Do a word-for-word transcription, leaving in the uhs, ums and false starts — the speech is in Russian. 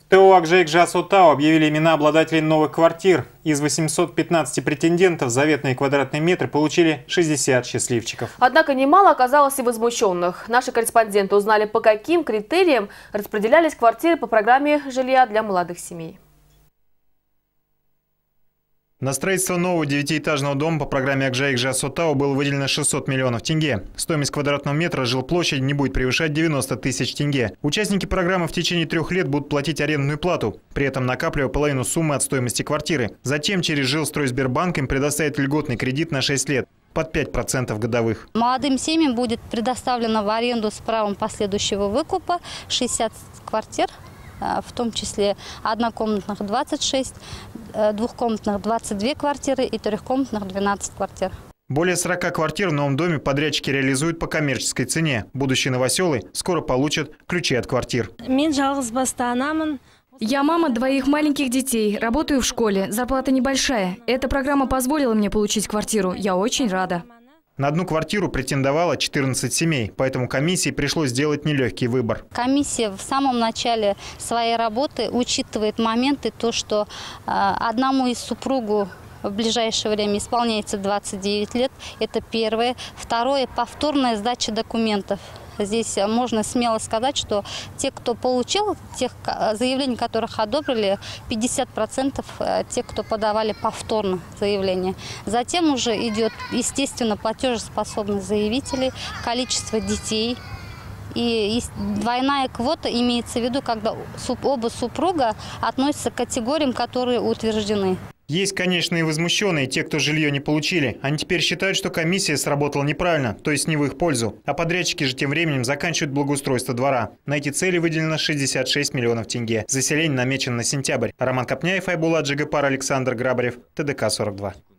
ТО «Акжаик-Жасотау» объявили имена обладателей новых квартир. Из восьмисот пятнадцати претендентов заветные квадратные метры получили шестьдесят счастливчиков. Однако немало оказалось и возмущенных. Наши корреспонденты узнали, по каким критериям распределялись квартиры по программе жилья для молодых семей. На строительство нового девятиэтажного дома по программе «Акжаик-Жасотау» было выделено шестьсот миллионов тенге. Стоимость квадратного метра жилплощади не будет превышать девяносто тысяч тенге. Участники программы в течение трех лет будут платить арендную плату, при этом накапливая половину суммы от стоимости квартиры. Затем через Жилстройсбербанк им предоставит льготный кредит на шесть лет под пять процентов годовых. Молодым семьям будет предоставлено в аренду с правом последующего выкупа шестьдесят квартир, в том числе однокомнатных двадцать шесть, двухкомнатных двадцать две квартиры и трехкомнатных двенадцать квартир. Более сорока квартир в новом доме подрядчики реализуют по коммерческой цене. Будущие новоселы скоро получат ключи от квартир. Я мама двоих маленьких детей, работаю в школе, зарплата небольшая. Эта программа позволила мне получить квартиру. Я очень рада. На одну квартиру претендовало четырнадцать семей, поэтому комиссии пришлось сделать нелегкий выбор. Комиссия в самом начале своей работы учитывает моменты, то, что э, одному из супругу в ближайшее время исполняется двадцать девять лет. Это первое. Второе – повторная сдача документов. Здесь можно смело сказать, что те, кто получил тех заявлений, которых одобрили, пятьдесят процентов тех, кто подавали повторно заявление. Затем уже идет, естественно, платежеспособность заявителей, количество детей. И двойная квота имеется в виду, когда оба супруга относятся к категориям, которые утверждены. Есть, конечно, и возмущенные, те, кто жилье не получили. Они теперь считают, что комиссия сработала неправильно, то есть не в их пользу. А подрядчики же тем временем заканчивают благоустройство двора. На эти цели выделено шестьдесят шесть миллионов тенге. Заселение намечено на сентябрь. Роман Копняев, Айбулат Джигапар, Александр Грабарев, ТДК сорок два.